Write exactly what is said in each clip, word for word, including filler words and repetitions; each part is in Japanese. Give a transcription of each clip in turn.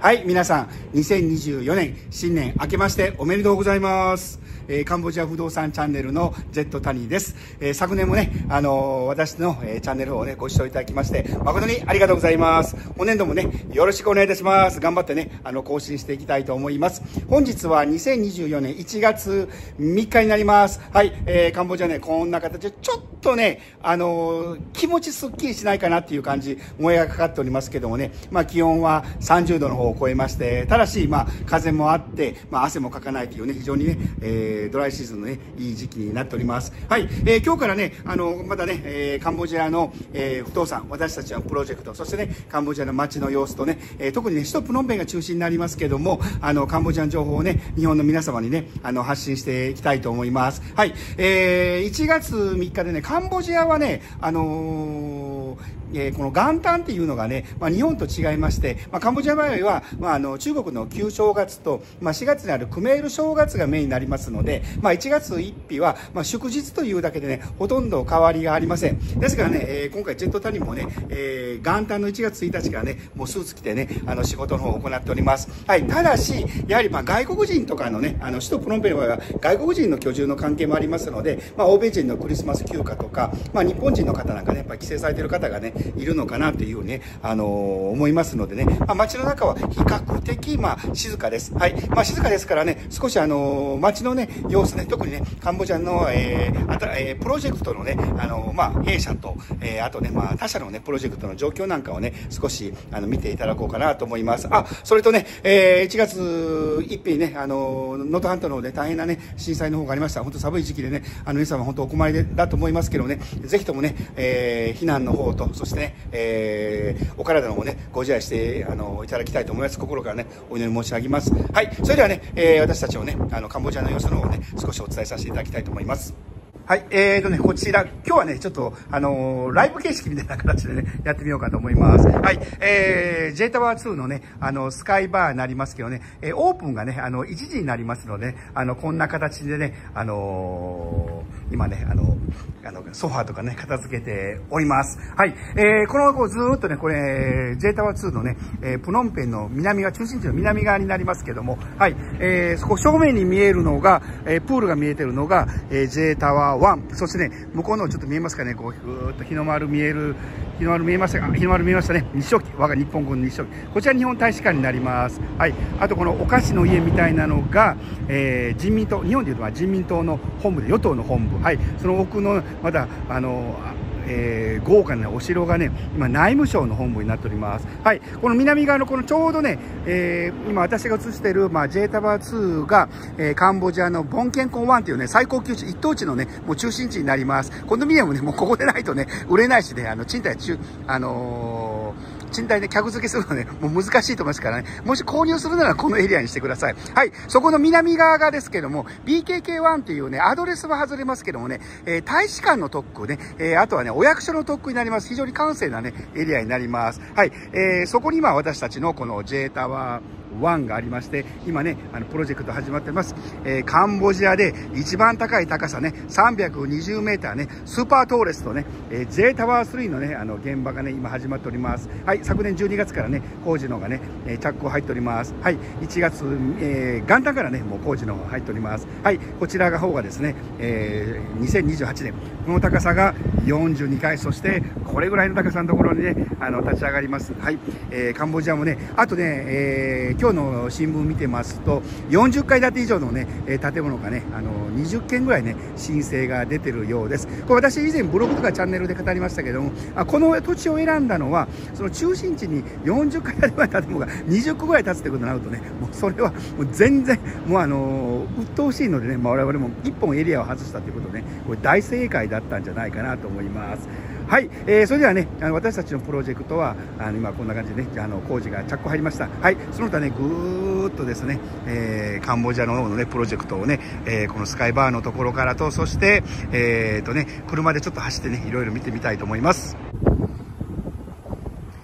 はい、皆さん、にせんにじゅうよねん、新年明けましておめでとうございます。えー、カンボジア不動産チャンネルのジェットタニーです。えー、昨年もね、あのー、私の、えー、チャンネルをね、ご視聴いただきまして、誠にありがとうございます。本年度もね、よろしくお願いいたします。頑張ってね、あの、更新していきたいと思います。本日はにせんにじゅうよねんいちがつみっかになります。はい、えー、カンボジアね、こんな形で、ちょっとね、あのー、気持ちすっきりしないかなっていう感じ、燃えがかかっておりますけどもね、まあ、気温はさんじゅうどの方を超えまして、ただし、まあ、風もあって、まあ、汗もかかないというね、非常にね、えー、ドライシーズンのね、いい時期になっております。はい、えー、今日からね、あの、またね、えー、カンボジアの、えー、不動産、私たちのプロジェクト、そしてね、カンボジアの街の様子とね、えー、特にね、首都プノンペンが中心になりますけども、あの、カンボジアの情報をね、日本の皆様にね、あの、発信していきたいと思います。はい、えー、いちがつみっかでね、カンボジアはね、あのー、えー、この元旦っていうのがね、まあ、日本と違いまして、まあ、カンボジアの場合は、まあ、あの中国の旧正月と、まあ、しがつにあるクメール正月がメインになりますので、まあ、いちがつついたちは、まあ、祝日というだけでね、ほとんど変わりがありません。ですからね、えー、今回ジェットタニもね、えー、元旦のいちがつついたちからね、もうスーツ着てね、あの仕事の方を行っております。はい、ただしやはりまあ外国人とかのね、あの首都プノンペンの場合は外国人の居住の関係もありますので、まあ、欧米人のクリスマス休暇とか、まあ、日本人の方なんかね、やっぱり帰省されている方がね、いるのかなというね、あのー、思いますのでね、まあ、街の中は比較的、まあ、静かです。はい。まあ、静かですからね、少しあのー、街のね、様子ね、特にね、カンボジアの、えー、あた、えー、プロジェクトのね、あのー、まあ、弊社と、えー、あとね、まあ、他社のね、プロジェクトの状況なんかをね、少し、あの、見ていただこうかなと思います。あ、それとね、えー、いちがつついたちにね、あのー、能登半島の方で大変なね、震災の方がありました。本当寒い時期でね、あの、皆様本当お困りでだと思いますけどね、ぜひともね、えー、避難の方と、そしてね、えー、お体の方ね、ご自愛してあのいただきたいと思います。心からね、お祈り申し上げます。はい、それではね、えー、私たちをね、あのカンボジアの様子の方をね、少しお伝えさせていただきたいと思います。はい、えーとね、こちら、今日はね、ちょっと、あのー、ライブ形式みたいな形でね、やってみようかと思います。はい、えー、J タワーツーのね、あの、スカイバーになりますけどね、えー、オープンがね、あの、いちじになりますので、ね、あの、こんな形でね、あのー、今ね、あの、あの、ソファーとかね、片付けております。はい、えー、この、こうずーっとね、これ、J タワーツーのね、えー、プノンペンの南側、中心地の南側になりますけども、はい、えー、そこ正面に見えるのが、えー、プールが見えてるのが、えー、J タワーワン、そしてね、向こうのちょっと見えますかね、こう、ふーっと日の丸見える、日の丸見えましたか、日の丸見えましたね、日照旗、我が日本軍の日照旗、こちら日本大使館になります。はい、あとこのお菓子の家みたいなのが、えー、人民党、日本でいうと人民党の本部で、与党の本部、はい、その奥の、まだ、あの、えー、豪華なお城がね、今内務省の本部になっております。はい、この南側のこのちょうどね、えー、今私が映している、まあ、J タワーツーが、えー、カンボジアのボンケンコンワンというね、最高級地、一等地のね、もう中心地になります。コンドミニアムね、もうここでないとね、売れないしね、あの、賃貸中、あのー、賃貸で客付けするのね、もう難しいと思いますからね。もし購入するならこのエリアにしてください。はい。そこの南側がですけども、ビーケーケーワン というね、アドレスは外れますけどもね、えー、大使館の特区ね、えー、あとはね、お役所の特区になります。非常に閑静なね、エリアになります。はい。えー、そこに今私たちのこの J タワー、ワンがありまして、今ね、あの、プロジェクト始まってます。えー、カンボジアで一番高い高さね、さんびゃくにじゅうメーターね、スーパートーレスとね、えー、J タワースリーのね、あの、現場がね、今始まっております。はい、昨年じゅうにがつからね、工事の方がね、えー、着工入っております。はい、いちがつ、えー、元旦からね、もう工事の方入っております。はい、こちらが方がですね、えー、にせんにじゅうはちねん、この高さがよんじゅうにかい、そして、これぐらいの高さのところにね、あの、立ち上がります。はい、えー、カンボジアもね、あとね、えー、今日の新聞見てますとよんじゅっかい建て以上のね建物がねあのにじゅっけんぐらいね申請が出てるようです。これ私以前ブログとかチャンネルで語りましたけども、あこの土地を選んだのはその中心地によんじゅっかい建ての建物がにじゅっこぐらい建つということになるとね、もうそれはもう全然もうあの鬱陶しいのでね、まあ、我々もいっぽんエリアを外したということでね、これ大正解だったんじゃないかなと思います。はい、えー、それではね、あの私たちのプロジェクトはあの今こんな感じでね、あの工事が着工入りました。はい、その他ね、ぐーっとですね、えー、カンボジアの方のねプロジェクトをね、えー、このスカイバーのところからと、そしてえーとね、車でちょっと走ってね、いろいろ見てみたいと思います。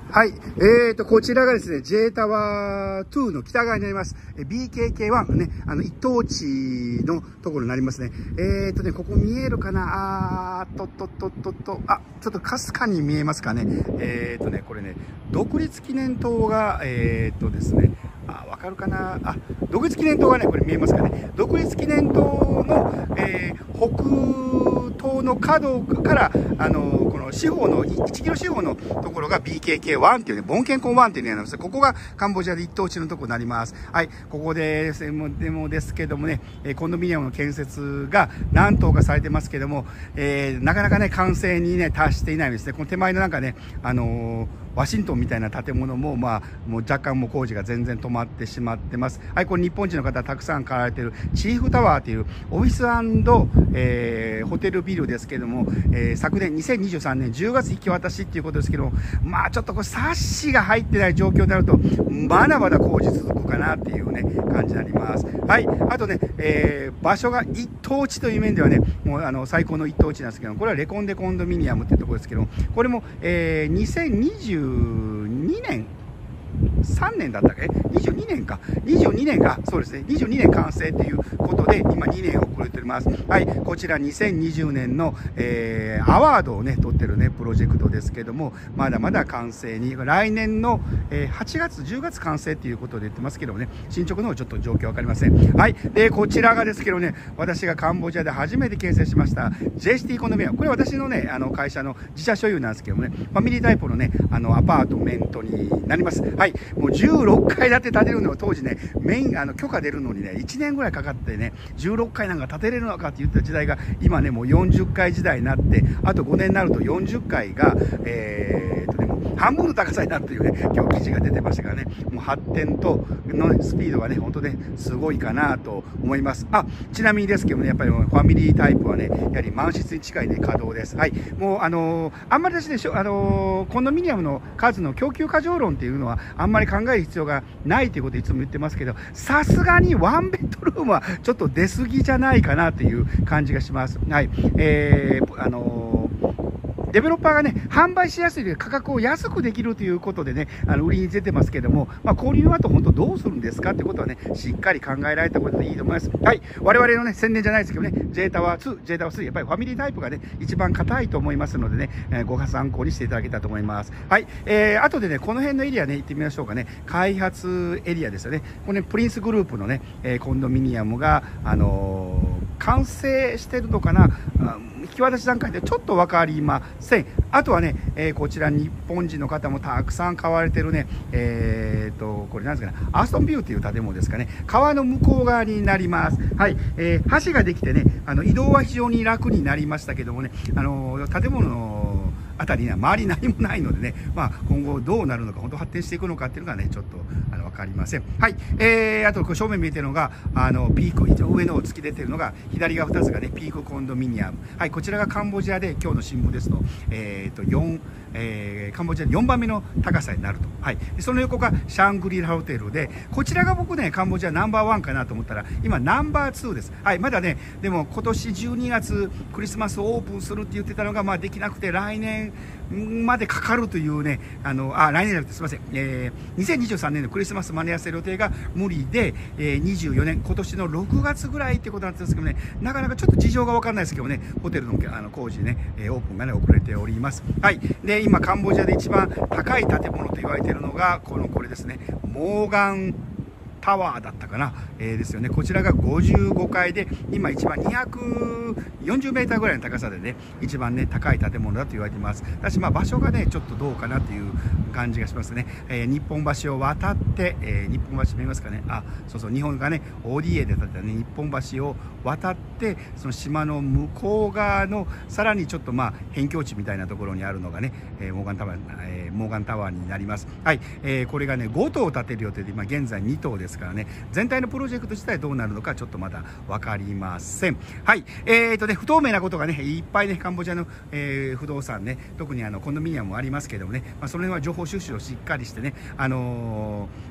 はい。えーと、こちらがですね、J タワーにの北側になります。ビーケーケーワン ね、あの、一等地のところになりますね。えーとね、ここ見えるかなあーっとっとっとっとっと、あ、ちょっとかすかに見えますかね。えーとね、これね、独立記念塔が、えーとですね、あ、わかるかなあ、独立記念塔がね、これ見えますかね。独立記念塔の、えー、北東の角から、あの、この四方の、いちキロ四方のところが ビーケーケーワン っていうね、ボンケンコンワンっていうのがあります。ここがカンボジアで一等地のところになります。はい、ここで、でも、でもですけどもね、コンドミニアムの建設が何棟かされてますけども、えー、なかなかね、完成にね、達していないんですね。この手前のなんかね、あのー、ワシントンみたいな建物も、まあ、もう若干もう工事が全然止まってしまってます。はい、これ日本人の方たくさん買われているチーフタワーというオフィス&、えー、ホテルビルですけども、えー、昨年にせんにじゅうさんねんじゅうがつ引き渡しっていうことですけども、まあちょっとこれサッシが入ってない状況になると、まだまだ工事続くかなっていうね、感じになります。はい、あとね、えー、場所が一等地という面ではね、もうあの最高の一等地なんですけど、これはレコンデコンドミニアムっていうところですけども、これも、えー、にせんにじゅうにねんさんねんだったっけにじゅうにねんかにじゅうにねんがそうですねにじゅうにねん完成ということで今にねん遅れております。はい、こちらにせんにじゅうねんの、えー、アワードをね取ってるねプロジェクトですけども、まだまだ完成に来年の、えー、はちがつじゅうがつ完成ということで言ってますけどもね、進捗の方ちょっと状況わかりません。はい、でこちらがですけどね、私がカンボジアで初めて建設しました ジェイシティ コンドミニアム、これ私のねあの会社の自社所有なんですけどもね、ファミリータイプのねあのアパートメントになります。はい、もうじゅうろっかい建て建てるのは当時ねメインあの許可出るのにねいちねんぐらいかかってね、じゅうろっかいなんか建てれるのかって言った時代が今ねもうよんじゅっかい時代になって、あとごねんになるとよんじゅっかいがえー、っとねもう半分の高さになるというね今日記事が出てましたからね、もう発展との、ね、スピードがね本当ねすごいかなと思います。あ、ちなみにですけどね、やっぱりファミリータイプはねやはり満室に近いね稼働です。はい、もうあのー、あんまりですねあのー、コンドミニアムの数の供給過剰論っていうのはあんまり考える必要がないということをいつも言ってますけど、さすがにワンベッドルームはちょっと出過ぎじゃないかなという感じがします。はい、えー、あのーデベロッパーがね販売しやすい価格を安くできるということでねあの売りに出てますけども、まあ、購入後本当どうするんですかってことはねしっかり考えられたことでいいと思います。はい、我々のね宣伝じゃないですけどね J タワーツー、J タワースリーやっぱりファミリータイプがね一番硬いと思いますのでね、えー、ご参考にしていただけたらと思います。はい、えー、あとでねこの辺のエリアね行ってみましょうかね。開発エリアですよね。これねプリンスグループのね、えー、コンドミニアムがあのー、完成してるのかな、引き渡し段階でちょっと分かりません。あとはね、えー、こちら日本人の方もたくさん買われてるね、えー、とこれなんですかね、アーストンビューという建物ですかね、川の向こう側になります。はい、えー、橋ができてねあの移動は非常に楽になりましたけどもね、あの建物のあたりには周り何もないのでね、まあ、今後どうなるのか本当発展していくのかっていうのがねちょっとあの分かりません。はい、えー、あとこう正面見えてるのがあのピーク上の突き出てるのが左側ふたつがねピークコンドミニアム。はい、こちらがカンボジアで今日の新聞ですと、えー、とよん、えー、カンボジアでよんばんめの高さになると。はい、その横がシャングリラホテルで、こちらが僕ねカンボジアナンバーワンかなと思ったら今ナンバーツーです。はい、まだねでも今年じゅうにがつクリスマスオープンするって言ってたのがまあできなくて来年までかかるというね、あのあ来年じゃなくてすみません、えー、にせんにじゅうさんねんのクリスマス間に合わせる予定が無理で、えー、にじゅうよねん今年のろくがつぐらいってことなんですけどね、なかなかちょっと事情が分からないですけどね、ホテルのあの工事ね、えー、オープンがね遅れております。はい、で今カンボジアで一番高い建物と言われているのがこのこれですね、モーガンタワーだったかな、えー、ですよね。こちらがごじゅうごかいで今一番にひゃくよんじゅうメーターぐらいの高さでね一番ね高い建物だと言われています。私まあ場所がねちょっとどうかなという感じがしますね。えー、日本橋を渡って、えー、日本橋見えますかね、あそうそう日本がね オーディーエー で建てたね日本橋を渡ってその島の向こう側のさらにちょっとまあ辺境地みたいなところにあるのがね、えー、モーガンタワー、えー、モーガンタワーになります。はい、えー、これがねご棟建てる予定で今現在に棟ですからね、全体のプロジェクト自体どうなるのかちょっとまだ分かりません。はい、えーとね不透明なことがねいっぱいねカンボジアの、えー、不動産ね特にあのコンドミニアムもありますけどもね、まあ、その辺は情報収集をしっかりしてね、あのー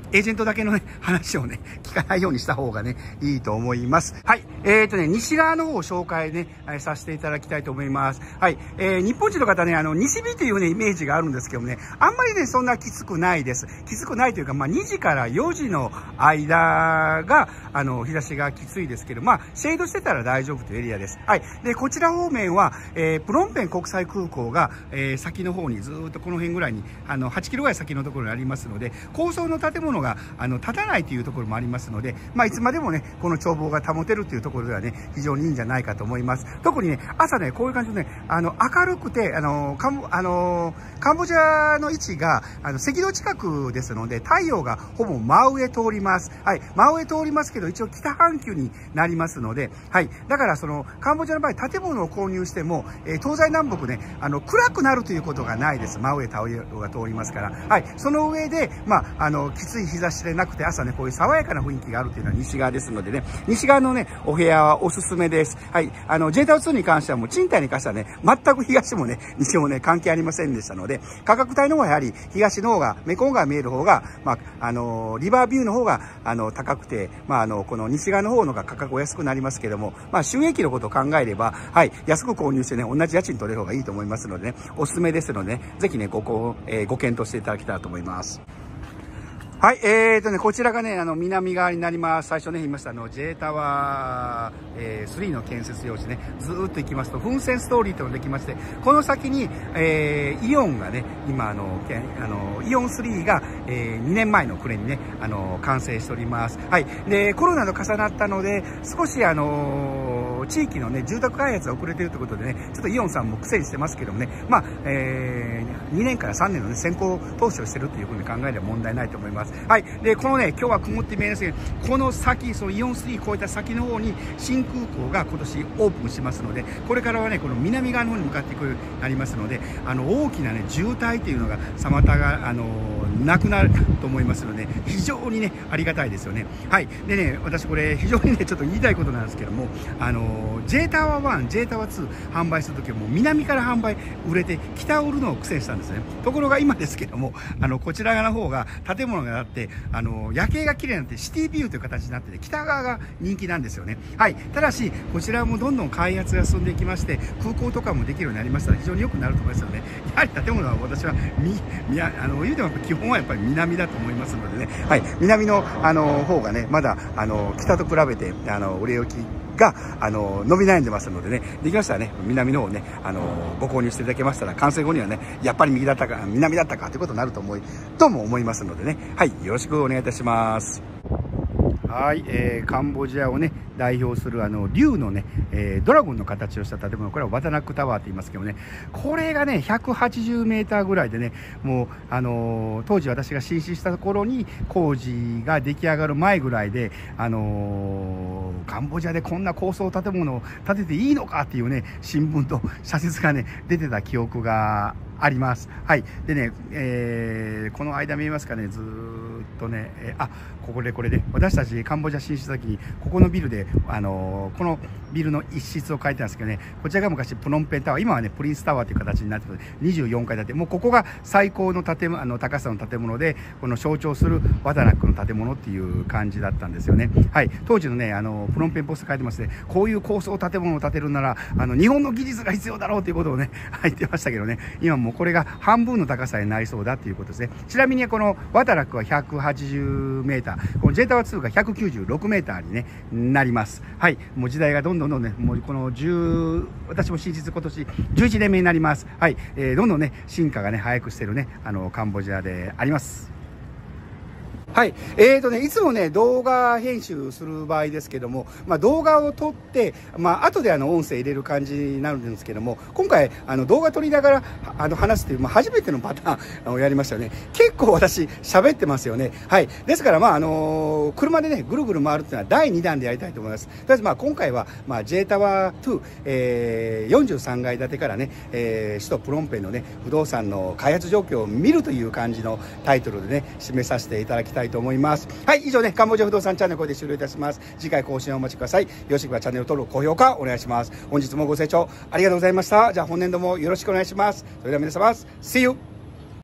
エージェントだけのね、話をね、聞かないようにした方がね、いいと思います。はい。えーとね、西側の方を紹介ね、させていただきたいと思います。はい。えー、日本人の方ね、あの、西日というね、イメージがあるんですけどもね、あんまりね、そんなきつくないです。きつくないというか、まあ、にじからよじの間が、あの、日差しがきついですけど、まあ、シェードしてたら大丈夫というエリアです。はい。で、こちら方面は、えー、プロンペン国際空港が、えー、先の方にずっとこの辺ぐらいに、あの、はちキロぐらい先のところにありますので、高層の建物が、あの、建たないというところもありますので、まあ、いつまでもね、この眺望が保てるというところではね、非常にいいんじゃないかと思います。特にね、朝ね、こういう感じでね、あの、明るくて、あの、カンボ、あの、カンボジアの位置が、あの、赤道近くですので、太陽がほぼ真上通ります。はい。真上通りますけど、一応北半球になりますので、はい。だから、その、カンボジアの場合、建物を購入しても、えー、東西南北ね、あの、暗くなるということがないです。真上太陽が通りますから。はい。その上で、まあ、あの、きつい日差しでなくて、朝ね、こういう爽やかな雰囲気があるというのは西側ですのでね、西側のね、お部屋はおすすめです。はい。あの、ジェイタワーツーに関してはもう賃貸に関してはね、全く東もね、西もね、関係ありませんでしたので、価格帯の方はやはり東の方が、メコン川見える方が、まあ、あの、リバービューの方が、あの、高くて、まあ、あの、この西側の方のが価格お安くなりますけども、まあ、収益のことを考えれば、はい、安く購入してね、同じ家賃取れる方がいいと思いますのでね、おすすめですのでね、ぜひね、ご、ご、えー、ご検討していただきたいと思います。はい、えーとね、こちらがね、あの、南側になります。最初ね、言いました、あの、ジェイタワー、えー、スリーの建設用地ね、ずーっと行きますと、噴泉ストーリーというのができまして、この先に、えー、イオンがね、今、あの、あの、イオンスリーが、えー、にねんまえの暮れにね、あの、完成しております。はい。で、コロナと重なったので、少し、あの、地域のね、住宅開発が遅れているということでね、ちょっとイオンさんも苦戦してますけどもね、まあ、えー、にねんからさんねんのね、先行投資をしてるというふうに考えれば問題ないと思います。はい。で、このね、今日は曇って見えますけど、この先、そのイオンスリー越えた先の方に新空港が今年オープンしますので、これからはね、この南側の方に向かっていくようになりますので、あの、大きなね、渋滞というのが妨が、あの、なくなると思いますので、非常にね、ありがたいですよね。はい。でね、私これ、非常にね、ちょっと言いたいことなんですけども、あの、ジェイタワーワン、ジェイタワーツー販売するときはもう南から販売、売れて、北を売るのを苦戦したんですね。ところが今ですけども、あの、こちら側の方が建物があって、あの、夜景が綺麗になって、シティビューという形になってて、北側が人気なんですよね。はい。ただし、こちらもどんどん開発が進んでいきまして、空港とかもできるようになりましたら、非常に良くなると思いますよね。やはり建物は私は、み、み、あの、言うても基本はやっぱり南だと思いますのでね。はい。南の、あの、方がね、まだ、あの、北と比べて、あの、売れ行き、が、あの、伸び悩んでますのでね、できましたらね、南の方をね、あの、ご購入していただけましたら、完成後にはね、やっぱり右だったか、南だったかということになると思い、とも思いますのでね、はい、よろしくお願いいたします。はい、えー、カンボジアをね、代表するあの、竜のね、えー、ドラゴンの形をした建物、これはワタナックタワーと言いますけどね、これがね、ひゃくはちじゅうメーターぐらいでね、もう、あのー、当時私が進出した頃に工事が出来上がる前ぐらいで、あのー、カンボジアでこんな高層建物を建てていいのかっていうね、新聞と社説がね、出てた記憶があります。はい。でね、えー、この間見えますかね、ずーっとね、えー、あ、ここでこれで、私たちカンボジア進出した時に、ここのビルで、あのー、このビルの一室を書いてたんですけどね、こちらが昔プノンペンタワー、今はね、プリンスタワーという形になってて、にじゅうよんかい建て、もうここが最高の建物、あの、高さの建物で、この象徴するワタナックの建物っていう感じだったんですよね。はい。当時のね、あの、プノンペンポスト書いてますね、こういう高層建物を建てるなら、あの、日本の技術が必要だろうということをね、入ってましたけどね、今もうこれが半分の高さになりそうだということですね。ちなみにこのワタナックはひゃくはちじゅうメーター、このジェイタワーツーがひゃくきゅうじゅうろくメーターに、ね、なります。はい。もう時代がどんどんどんどんね、もうこのじゅう、私も進出今年じゅういちねんめになります。はい。えー、どんどんね、進化がね、早くしてるね、あの、カンボジアであります。はい。えーとね、いつもね、動画編集する場合ですけども、まあ動画を撮って、まあ後であの音声入れる感じになるんですけども、今回あの動画撮りながらあの話すという、まあ初めてのパターンをやりましたよね。結構私喋ってますよね。はい。ですからまああのー、車でね、ぐるぐる回るっていうのはだいにだんでやりたいと思います。とりあえずまあ今回は、まあ ジェイタワーツー、えー、よんじゅうさんがい建てからね、えー、首都プロンペンのね、不動産の開発状況を見るという感じのタイトルでね、締めさせていただきたいと思います。はい、以上ね、カンボジア不動産チャンネルこれで終了いたします。次回更新をお待ちください。よろしければチャンネル登録、高評価お願いします。本日もご清聴ありがとうございました。じゃあ本年度もよろしくお願いします。それでは皆様、See you!